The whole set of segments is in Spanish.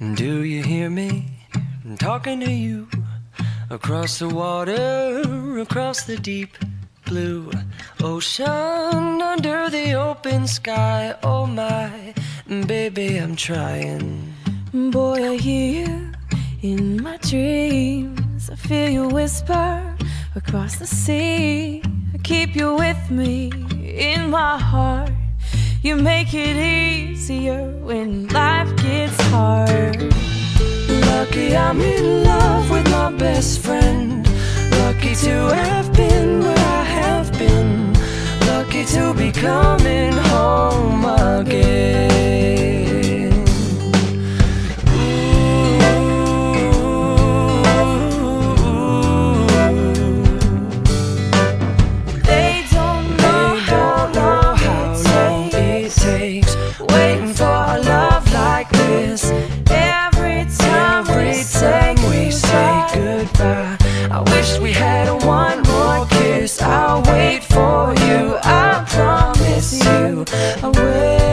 Do you hear me? I'm talking to you. Across the water, across the deep blue ocean, under the open sky. Oh my, baby, I'm trying. Boy, I hear you in my dreams. I feel you whisper across the sea. I keep you with me in my heart. You make it easier when life gets hard. Lucky I'm in love with my best friend. Lucky to have been where I have been. Lucky to be coming home again. They don't know how long it takes waiting for a love like this. Every time we say goodbye, I wish we had one more kiss. I'll wait for you, I promise you I will.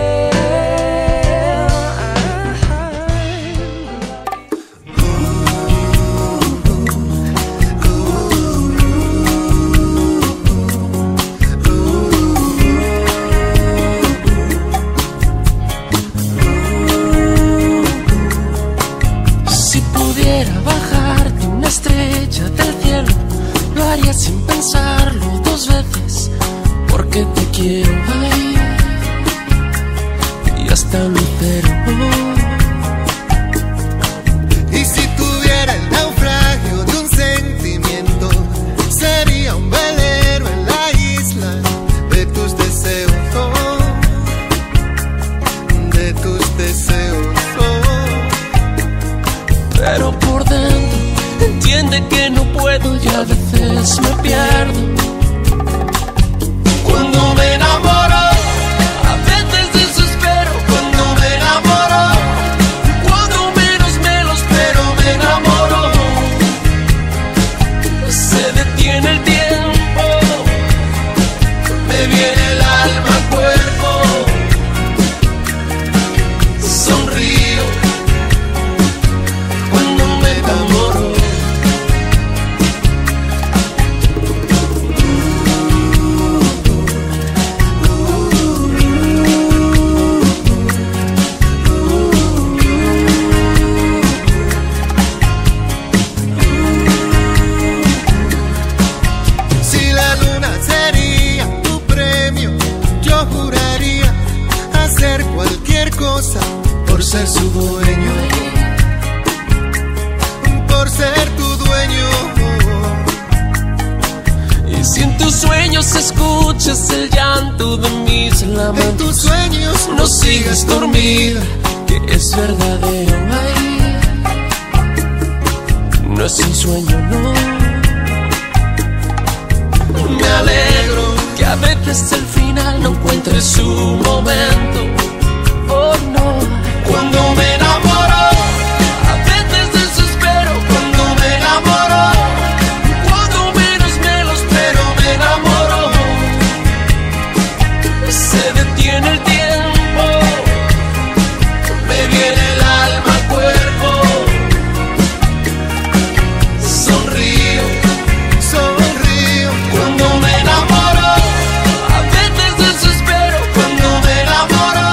Si pudiera bajarte una estrella del cielo, lo haría sin pensarlo dos veces, porque te quiero ahí y hasta mi cero. Y si tuviera el naufragio de un sentimiento, sería un velero en la isla de tus deseos, de tus deseos. Pero por dentro entiende que no puedo y a veces me pierdo. Cuando me enamoro, a veces desespero. Cuando me enamoro, cuando menos me lo espero, me enamoro. Se detiene el tiempo, me viene el alma al cuerpo. Sonrío cuando me enamoro. Si la luna sería tu premio, yo juraría hacer cualquier cosa por ser su dueño, por ser tu dueño. Y si en tus sueños escuchas el llanto de mis En lamentos, tus sueños no sigas dormida, que es verdadero. Ay, no es un sueño, no. Me alegro que a veces el final no encuentre su momento. Oh no, cuando me enamoro, a veces desespero. Cuando me enamoro, cuando menos me lo espero, me enamoro. Se detiene el tiempo, me viene el alma al cuerpo. Sonrío, sonrío. cuando me enamoro, a veces desespero. Cuando me enamoro,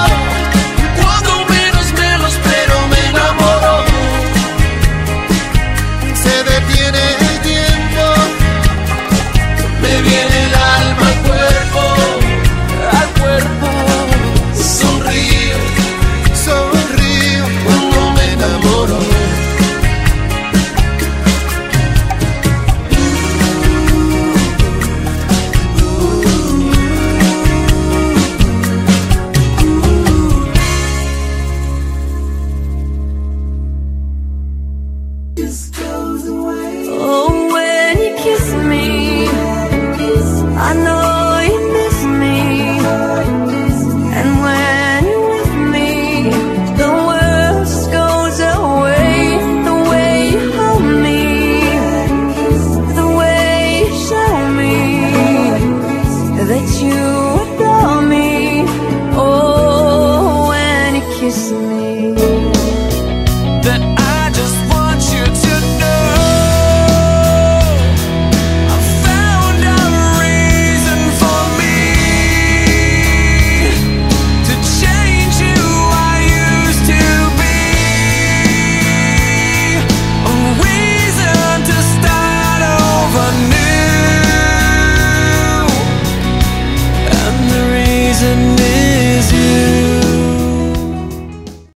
reason